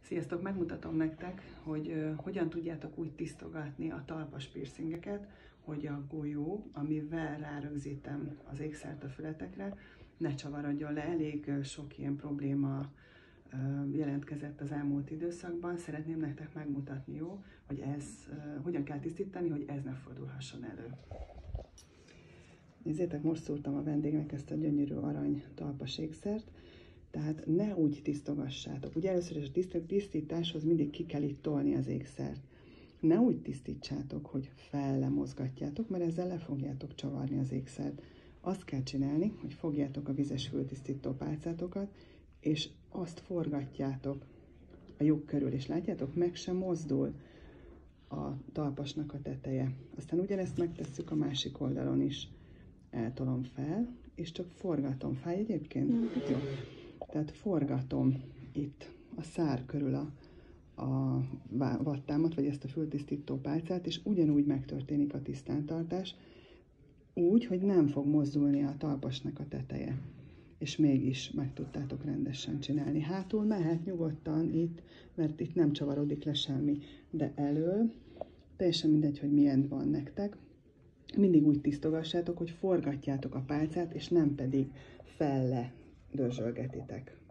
Sziasztok! Megmutatom nektek, hogy hogyan tudjátok úgy tisztogatni a talpas piercingeket, hogy a golyó, amivel rárögzítem az ékszert a fületekre, ne csavarodjon le. Elég sok ilyen probléma jelentkezett az elmúlt időszakban. Szeretném nektek megmutatni, jó, hogy ez hogyan kell tisztítani, hogy ez ne fordulhasson elő. Nézzétek, most szúrtam a vendégnek ezt a gyönyörű arany talpas ékszert. Tehát ne úgy tisztogassátok. Ugye először is a tisztításhoz mindig ki kell itt tolni az ékszert. Ne úgy tisztítsátok, hogy felle mozgatjátok, mert ezzel le fogjátok csavarni az ékszert. Azt kell csinálni, hogy fogjátok a vizes fültisztító pálcátokat, és azt forgatjátok a lyuk körül, és látjátok, meg sem mozdul a talpasnak a teteje. Aztán ugyanezt megtesszük a másik oldalon is. Eltolom fel, és csak forgatom. Fáj egyébként? Jó. Tehát forgatom itt a szár körül a vattámat, vagy ezt a fültisztító pálcát, és ugyanúgy megtörténik a tisztántartás, úgy, hogy nem fog mozdulni a talpasnak a teteje. És mégis meg tudtátok rendesen csinálni. Hátul mehet nyugodtan itt, mert itt nem csavarodik le semmi, de elől, teljesen mindegy, hogy milyen van nektek, mindig úgy tisztogassátok, hogy forgatjátok a pálcát, és nem pedig felle dörzsölgetitek.